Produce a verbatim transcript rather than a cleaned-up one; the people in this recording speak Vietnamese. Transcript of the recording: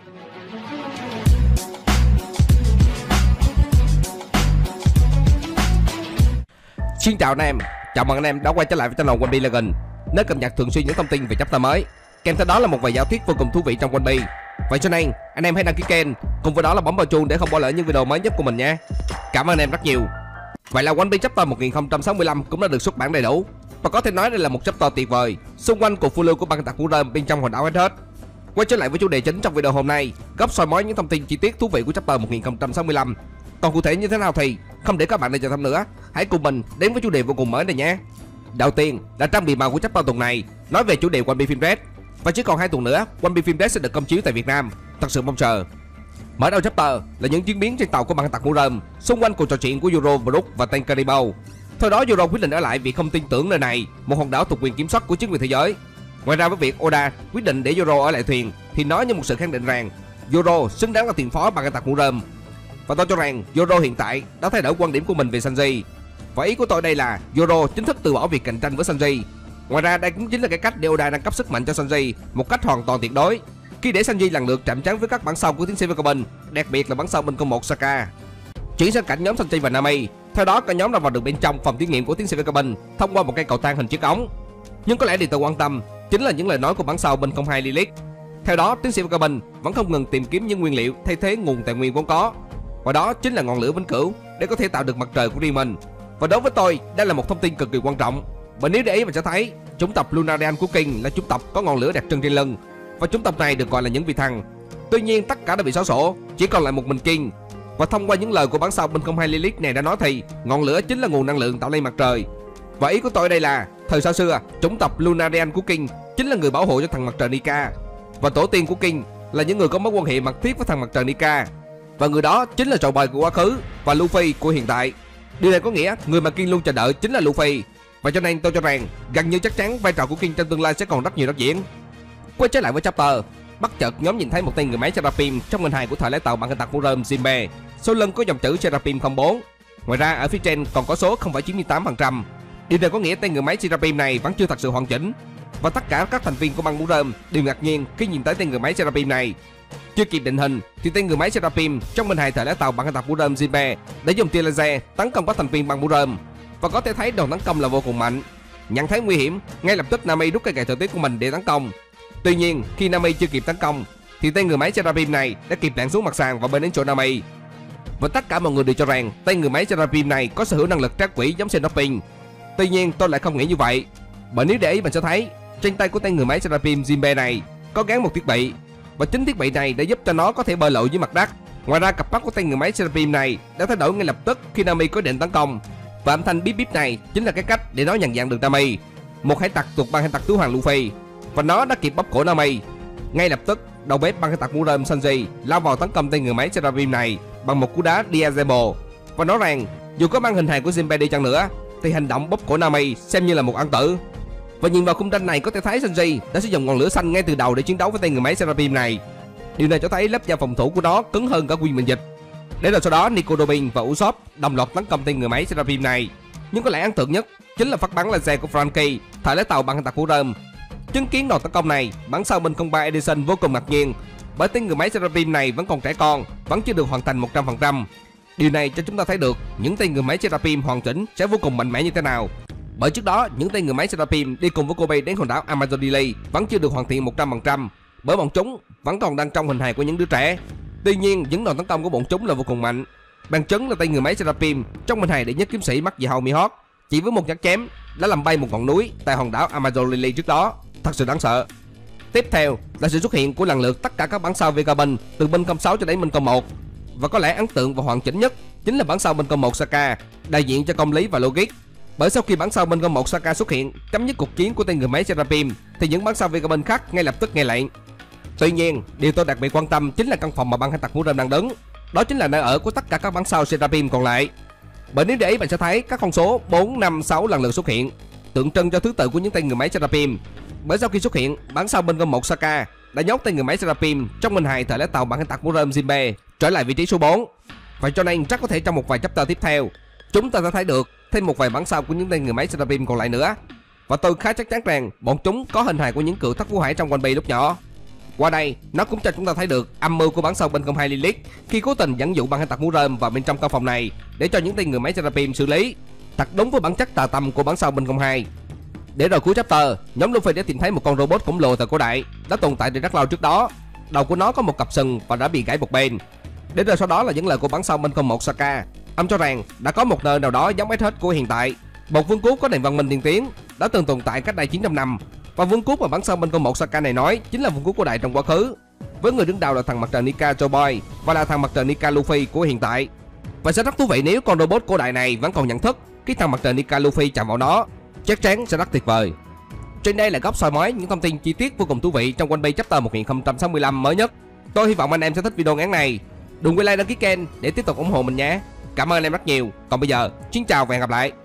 Xin chào anh em, chào mừng anh em đã quay trở lại với channel One Piece Legend, nơi cập nhật thường xuyên những thông tin về chapter mới, kèm theo đó là một vài giả thuyết vô cùng thú vị trong One Piece. Vậy cho nên anh em hãy đăng ký kênh, cùng với đó là bấm vào chuông để không bỏ lỡ những video mới nhất của mình nha. Cảm ơn anh em rất nhiều. Vậy là One Piece chapter một nghìn không trăm sáu mươi lăm cũng đã được xuất bản đầy đủ, và có thể nói đây là một chapter tuyệt vời xung quanh cuộc phiêu lưu của băng tặc Vũ Rơm bên trong hòn đảo hết hết. Quay trở lại với chủ đề chính trong video hôm nay, gấp soi mói những thông tin chi tiết thú vị của chapter một nghìn không trăm sáu mươi lăm. Còn cụ thể như thế nào thì không để các bạn để chờ thêm nữa, hãy cùng mình đến với chủ đề vô cùng mới này nhé. Đầu tiên là trang bìa màu của chapter tuần này, nói về chủ đề One Piece Film Red, và chỉ còn hai tuần nữa One Piece Film Red sẽ được công chiếu tại Việt Nam, thật sự mong chờ. Mở đầu chapter là những diễn biến trên tàu của băng tặc Vũ Rơm xung quanh cuộc trò chuyện của Zoro, Brook và Ten Caribou. Thôi đó Zoro quyết định ở lại vì không tin tưởng nơi này, một hòn đảo thuộc quyền kiểm soát của chính quyền thế giới. Ngoài ra với việc Oda quyết định để Zoro ở lại thuyền thì nói như một sự khẳng định rằng Zoro xứng đáng là tiền phó băng tặc Vũ Rơm. Và tôi cho rằng Zoro hiện tại đã thay đổi quan điểm của mình về Sanji. Và ý của tôi đây là Zoro chính thức từ bỏ việc cạnh tranh với Sanji. Ngoài ra đây cũng chính là cái cách để Oda nâng cấp sức mạnh cho Sanji một cách hoàn toàn tuyệt đối, khi để Sanji lần lượt chạm trán với các bản sau của tiến sĩ Vagabond, đặc biệt là bản sau bên công một Saka. Chuyển sang cảnh nhóm Sanji và Nami, theo đó cả nhóm đã vào được bên trong phòng thí nghiệm của tiến sĩ Vagabond thông qua một cây cầu thang hình chiếc ống. Nhưng có lẽ điều tôi quan tâm chính là những lời nói của bản sau bên không hai Lilith. Theo đó tiến sĩ Vagabond vẫn không ngừng tìm kiếm những nguyên liệu thay thế nguồn tài nguyên vốn có, và đó chính là ngọn lửa vĩnh cửu để có thể tạo được mặt trời của riêng mình. Và đối với tôi, đây là một thông tin cực kỳ quan trọng. Và nếu để ý mà sẽ thấy, chủng tộc Lunarian của King là chủng tộc có ngọn lửa đặt chân trên lưng, và chủng tộc này được gọi là những vị thần. Tuy nhiên tất cả đã bị xóa sổ, chỉ còn lại một mình King. Và thông qua những lời của bản sao bên không hai Lilith này đã nói thì ngọn lửa chính là nguồn năng lượng tạo nên mặt trời. Và ý của tôi đây là thời xa xưa, chủng tộc Lunarian của King chính là người bảo hộ cho thằng mặt trời Nika, và tổ tiên của King là những người có mối quan hệ mật thiết với thằng mặt trời Nika. Và người đó chính là trò bời của quá khứ và Luffy của hiện tại. Điều này có nghĩa người mà King luôn chờ đợi chính là Luffy. Và cho nên tôi cho rằng gần như chắc chắn vai trò của King trong tương lai sẽ còn rất nhiều đất diễn. Quay trở lại với chapter, bất chợt nhóm nhìn thấy một tên người máy Seraphim trong hình hài của thời lái tàu băng tặc Vũ Rơm Jinbe, sau lưng có dòng chữ Seraphim không bốn. Ngoài ra ở phía trên còn có số không phẩy chín mươi tám phần trăm. Điều này có nghĩa tên người máy Seraphim này vẫn chưa thật sự hoàn chỉnh. Và tất cả các thành viên của băng Vũ Rơm đều ngạc nhiên khi nhìn thấy tên người máy Seraphim này. Chưa kịp định hình thì tên người máy Seraphim trong hình hài thời lái tàu băng tặc Vũ Rơm Jinbe đã dùng tia laser tấn công các thành viên băng Vũ Rơm, và có thể thấy đòn tấn công là vô cùng mạnh. Nhận thấy nguy hiểm, ngay lập tức Nami rút cây gậy thời tiết của mình để tấn công. Tuy nhiên khi Nami chưa kịp tấn công thì tên người máy Seraphim này đã kịp lặn xuống mặt sàn và bên đến chỗ Nami. Và tất cả mọi người đều cho rằng tên người máy Seraphim này có sở hữu năng lực trác quỷ giống Shenopin. Tuy nhiên tôi lại không nghĩ như vậy, bởi nếu để ý mình sẽ thấy trên tay của tên người máy Seraphim Jinbe này có gắn một thiết bị, và chính thiết bị này đã giúp cho nó có thể bơi lội dưới mặt đất. Ngoài ra cặp mắt của tên người máy Seraphim này đã thay đổi ngay lập tức khi Nami có định tấn công, và âm thanh bíp bíp này chính là cái cách để nó nhận dạng được Nami, một hải tặc thuộc băng hải tặc tứ hoàng Luffy. Và nó đã kịp bóp cổ Nami. Ngay lập tức đầu bếp băng hải tặc Vũ Rơm Sanji lao vào tấn công tên người máy Seraphim này bằng một cú đá Diazebo, và nói rằng dù có mang hình hài của Jinbe đi chăng nữa thì hành động bóp cổ Nami xem như là một ân tử. Và nhìn vào khung tranh này có thể thấy Sanji đã sử dụng ngọn lửa xanh ngay từ đầu để chiến đấu với tên người máy Seraphim này. Điều này cho thấy lớp da phòng thủ của nó cứng hơn cả quyền mệnh dịch. Để rồi sau đó Nico Robin và Usopp đồng loạt tấn công tên người máy Seraphim này. Nhưng có lẽ ấn tượng nhất chính là phát bắn laser của Franky thời lái tàu băng tặc Vũ Rơm. Chứng kiến đòn tấn công này, bản sao bên không ba Edison vô cùng ngạc nhiên, bởi tên người máy Seraphim này vẫn còn trẻ con, vẫn chưa được hoàn thành một trăm phần trăm. Điều này cho chúng ta thấy được những tên người máy Seraphim hoàn chỉnh sẽ vô cùng mạnh mẽ như thế nào. Bởi trước đó những tên người máy Seraphim đi cùng với Kobe đến hòn đảo Amazonili vẫn chưa được hoàn thiện một trăm phần trăm, bởi bọn chúng vẫn còn đang trong hình hài của những đứa trẻ. Tuy nhiên những đòn tấn công của bọn chúng là vô cùng mạnh. Bằng chứng là tên người máy Seraphim trong hình hài đệ nhất kiếm sĩ mắc về hầu Mihawk chỉ với một nhát chém đã làm bay một ngọn núi tại hòn đảo Amazonili trước đó, thật sự đáng sợ. Tiếp theo là sự xuất hiện của lần lượt tất cả các bản sao Vagabond từ bên không sáu cho đến bên không một, và có lẽ ấn tượng và hoàn chỉnh nhất chính là bản sao bên công một Saka, đại diện cho công lý và logic. Bởi sau khi bản sao bên công một Saka xuất hiện chấm dứt cuộc chiến của tên người máy Seraphim thì những bản sao Vagabond khác ngay lập tức nghe lệnh. Tuy nhiên điều tôi đặc biệt quan tâm chính là căn phòng mà băng hải tặc Vũ Rơm đang đứng, đó chính là nơi ở của tất cả các bản sao Seraphim còn lại. Bởi nếu để ý bạn sẽ thấy các con số bốn, năm, sáu lần lượt xuất hiện, tượng trưng cho thứ tự của những tên người máy Seraphim. Bởi sau khi xuất hiện, bản sao bên công một Saka đã nhốt tên người máy Seraphim trong hình hài thời lái tàu băng hải tặc Vũ Rơm Jinbe trở lại vị trí số bốn. Vậy cho nên chắc có thể trong một vài chapter tiếp theo chúng ta sẽ thấy được thêm một vài bản sao của những tên người máy Seraphim còn lại nữa. Và tôi khá chắc chắn rằng bọn chúng có hình hài của những cựu thất vũ hải trong One Piece lúc nhỏ. Qua đây, nó cũng cho chúng ta thấy được âm mưu của bản sao bên công hai Lilith khi cố tình dẫn dụ băng hải tặc mũ rơm vào bên trong căn phòng này để cho những tên người máy Seraphim xử lý. Thật đúng với bản chất tà tâm của bản sao bên công hai. Để rồi cuối chapter, nhóm Luffy đã tìm thấy một con robot khổng lồ thời cổ đại đã tồn tại từ rất lâu trước đó. Đầu của nó có một cặp sừng và đã bị gãy một bên. Để rồi sau đó là những lời của bản sao bên không một Saka. Ông cho rằng đã có một nơi nào đó giống ét hết của hiện tại, một vương quốc có nền văn minh tiên tiến đã từng tồn tại cách đây chín trăm năm. Và vương quốc mà bản sao bên không một Saka này nói chính là vương quốc cổ đại trong quá khứ, với người đứng đầu là thằng mặt trời Nika Joy và là thằng mặt trời Nika Luffy của hiện tại. Và sẽ rất thú vị nếu con robot cổ đại này vẫn còn nhận thức khi thằng mặt trời Nika Luffy chạm vào nó, chắc chắn sẽ rất tuyệt vời. Trên đây là góc soi mói những thông tin chi tiết vô cùng thú vị trong One Piece chapter một nghìn không trăm sáu mươi lăm mới nhất. Tôi hy vọng anh em sẽ thích video ngắn này. Đừng quên like đăng ký kênh để tiếp tục ủng hộ mình nhé. Cảm ơn anh em rất nhiều. Còn bây giờ, xin chào và hẹn gặp lại.